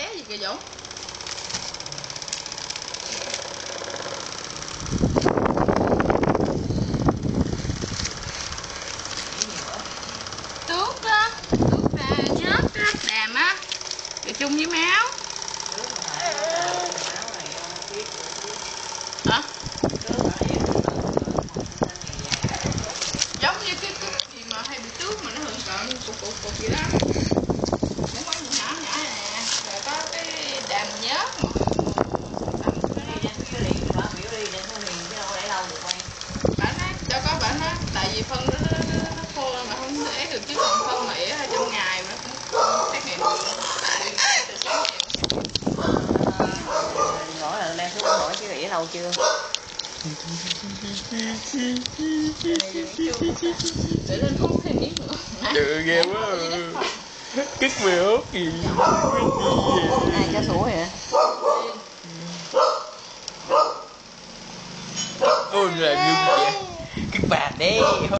té gì kìa Dũng. Tuốt á, tuốt là nhớt á, đàm á, để chung với máu. Hả? Giống như cái gì mà hay bị tước mà nó hưởng cận cục gì đó. Nó có nhỏ nhỏ này nè, rồi có cái đàm nhớt mà bạn nói cho có bạn nói tại vì phân nó khô mà không ép được chứ còn phân mà ỉa ở trong ngày mà cũng xét nghiệm được. Ngồi là đem xuống hỏi chứ ỉa lâu chưa? Để lên hút thêm miếng nữa. Trời ghê quá. Kích mày hốt gì? Ai cho sủa vậy? Ôi là như vậy. Kích bạc đấy.